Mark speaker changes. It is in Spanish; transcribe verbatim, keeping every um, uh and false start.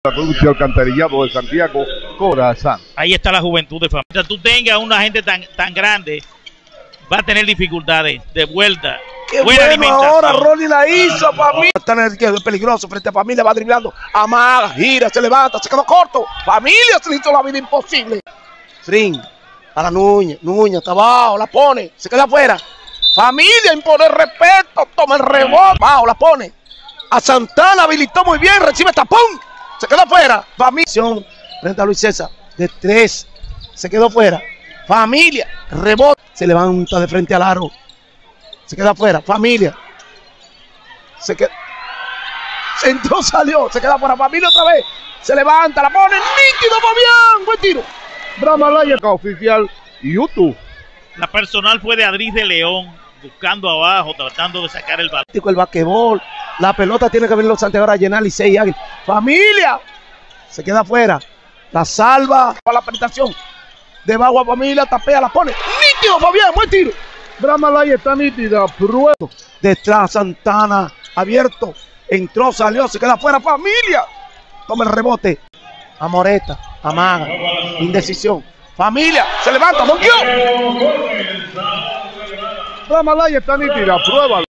Speaker 1: La producción alcantarillado de Santiago, Corazán.
Speaker 2: Ahí está la juventud de familia. Mientras tú tengas una gente tan, tan grande, va a tener dificultades de vuelta.
Speaker 3: Qué bueno, ahora Ronnie la hizo, familia. Está en el izquierdo, es peligroso frente a Familia, va driblando, amaga, gira, se levanta, se quedó corto. Familia se le hizo la vida imposible. Frin, para Núñez, Núñez está abajo, la pone, se queda afuera. Familia impone respeto, toma el rebote, abajo, la pone. A Santana habilitó muy bien, recibe tapón, se quedó afuera. Familia, frente a Luis César, de tres, se quedó afuera. Familia, rebote, se levanta de frente al aro. Se queda afuera, Familia. Se queda. Se entró, salió, se queda afuera, Familia otra vez. Se levanta, la pone, nítido, Fabián. Buen tiro.
Speaker 1: Bramalaya oficial YouTube.
Speaker 2: La personal fue de Adris de León, buscando abajo, tratando de sacar el balón.
Speaker 3: El basquetbol, la pelota tiene que venir los Santiago a llenar y seis Águilas. Familia. Se queda afuera. La salva para la penetración. Debajo a Familia, tapea, la pone. Nítido, Fabián, buen tiro.
Speaker 1: Bramalaya está nítida, prueba.
Speaker 3: Detrás Santana, abierto. Entró, salió, se queda afuera. Familia. Toma el rebote. A Moreta, amaga. Indecisión. Familia, se levanta, montió.
Speaker 1: Bramalaya está nítida, prueba.